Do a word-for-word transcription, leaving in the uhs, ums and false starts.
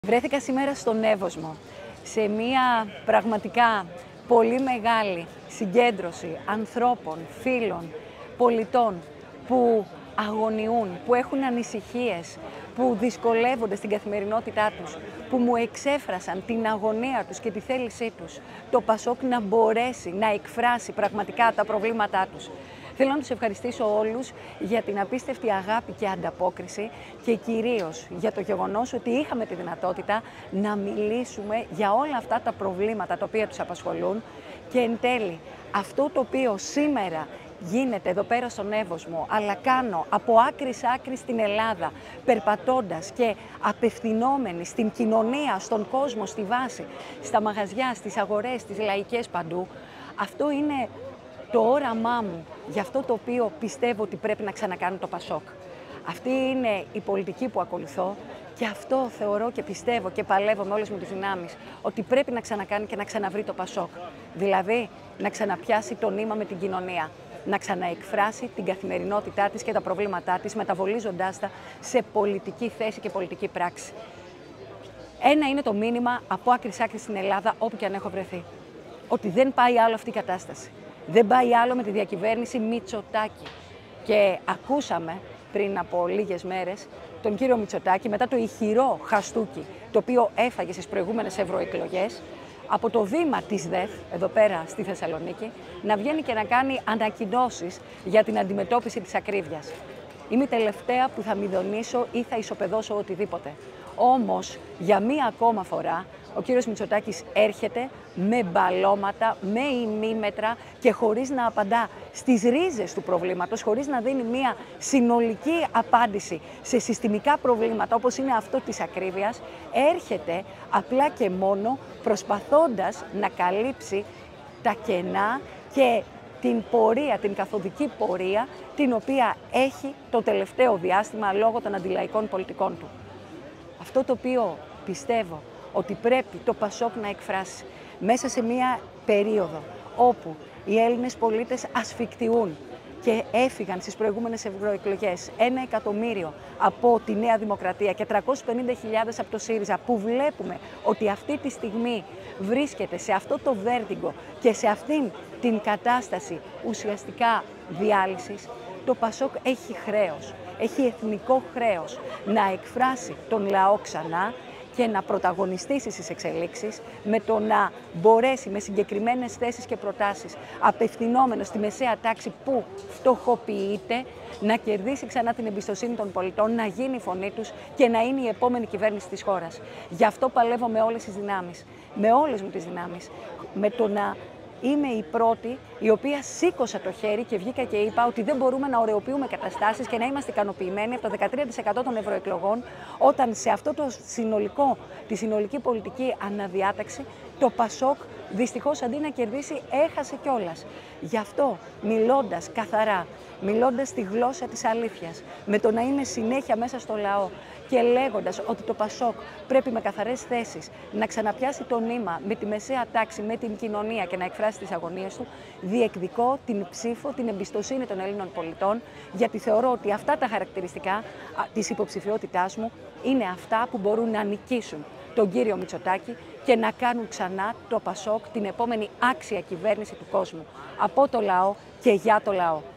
Βρέθηκα σήμερα στον Εύωσμο, σε μια πραγματικά πολύ μεγάλη συγκέντρωση ανθρώπων, φίλων, πολιτών που αγωνιούν, που έχουν ανησυχίες, που δυσκολεύονται στην καθημερινότητά τους, που μου εξέφρασαν την αγωνία τους και τη θέλησή τους, το Πασόκ να μπορέσει να εκφράσει πραγματικά τα προβλήματά τους. Θέλω να τους ευχαριστήσω όλους για την απίστευτη αγάπη και ανταπόκριση και κυρίως για το γεγονός ότι είχαμε τη δυνατότητα να μιλήσουμε για όλα αυτά τα προβλήματα τα οποία τους απασχολούν και εν τέλει αυτό το οποίο σήμερα γίνεται εδώ πέρα στον Εύωσμο, αλλά κάνω από άκρη σ' άκρη στην Ελλάδα, περπατώντας και απευθυνόμενοι στην κοινωνία, στον κόσμο, στη βάση, στα μαγαζιά, στις αγορές, στις λαϊκές παντού, αυτό είναι το όραμά μου για αυτό το οποίο πιστεύω ότι πρέπει να ξανακάνει το Πασόκ. Αυτή είναι η πολιτική που ακολουθώ και αυτό θεωρώ και πιστεύω και παλεύω με όλες μου τις δυνάμεις ότι πρέπει να ξανακάνει και να ξαναβρει το Πασόκ. Δηλαδή να ξαναπιάσει το νήμα με την κοινωνία, να ξαναεκφράσει την καθημερινότητά της και τα προβλήματά της μεταβολίζοντάς τα σε πολιτική θέση και πολιτική πράξη. Ένα είναι το μήνυμα από άκρη σ' άκρη στην Ελλάδα όπου και αν έχω βρεθεί. Ότι δεν πάει άλλο αυτή η κατάσταση. Δεν πάει άλλο με τη διακυβέρνηση Μητσοτάκη. Και ακούσαμε πριν από λίγες μέρες τον κύριο Μητσοτάκη μετά το ηχηρό χαστούκι το οποίο έφαγε στις προηγούμενες ευρωεκλογές από το βήμα της ΔΕΘ, εδώ πέρα στη Θεσσαλονίκη, να βγαίνει και να κάνει ανακοινώσεις για την αντιμετώπιση της ακρίβειας. Είμαι η τελευταία που θα μηδονίσω ή θα ισοπεδώσω οτιδήποτε. Όμως, για μία ακόμα φορά, ο κύριος Μητσοτάκης έρχεται με μπαλώματα, με ημίμετρα και χωρίς να απαντά στις ρίζες του προβλήματος, χωρίς να δίνει μία συνολική απάντηση σε συστημικά προβλήματα όπως είναι αυτό της ακρίβειας, έρχεται απλά και μόνο προσπαθώντας να καλύψει τα κενά και την πορεία, την καθοδική πορεία, την οποία έχει το τελευταίο διάστημα λόγω των αντιλαϊκών πολιτικών του. Αυτό το οποίο πιστεύω ότι πρέπει το Πασόκ να εκφράσει μέσα σε μία περίοδο όπου οι Έλληνες πολίτες ασφικτιούν και έφυγαν στις προηγούμενες ευρωεκλογές ένα εκατομμύριο από τη Νέα Δημοκρατία και τριακόσιες πενήντα χιλιάδες από το ΣΥΡΙΖΑ, που βλέπουμε ότι αυτή τη στιγμή βρίσκεται σε αυτό το βέρτιγκο και σε αυτήν την κατάσταση ουσιαστικά διάλυσης, το Πασόκ έχει χρέος, έχει εθνικό χρέος να εκφράσει τον λαό ξανά και να πρωταγωνιστήσει στις εξελίξεις με το να μπορέσει με συγκεκριμένες θέσεις και προτάσεις απευθυνόμενο στη μεσαία τάξη που φτωχοποιείται να κερδίσει ξανά την εμπιστοσύνη των πολιτών, να γίνει η φωνή τους και να είναι η επόμενη κυβέρνηση της χώρας. Γι' αυτό παλεύω με όλες τις δυνάμεις, με όλες μου τις δυνάμεις, με το να είμαι η πρώτη η οποία σήκωσα το χέρι και βγήκα και είπα ότι δεν μπορούμε να ωρεοποιούμε καταστάσεις και να είμαστε ικανοποιημένοι από το δεκατρία τοις εκατό των ευρωεκλογών, όταν σε αυτό το συνολικό, τη συνολική πολιτική αναδιάταξη το Πασόκ δυστυχώς αντί να κερδίσει έχασε κιόλας. Γι' αυτό μιλώντας καθαρά, μιλώντας τη γλώσσα της αλήθειας, με το να είμαι συνέχεια μέσα στο λαό και λέγοντας ότι το Πασόκ πρέπει με καθαρές θέσεις να ξαναπιάσει το νήμα με τη μεσαία τάξη, με την κοινωνία και να εκφράσει τις αγωνίες του, διεκδικώ την ψήφο, την εμπιστοσύνη των Ελλήνων πολιτών, γιατί θεωρώ ότι αυτά τα χαρακτηριστικά της υποψηφιότητάς μου είναι αυτά που μπορούν να νικήσουν τον κύριο Μητσοτάκη και να κάνουν ξανά το Πασόκ την επόμενη άξια κυβέρνηση του κόσμου. Από το λαό και για το λαό.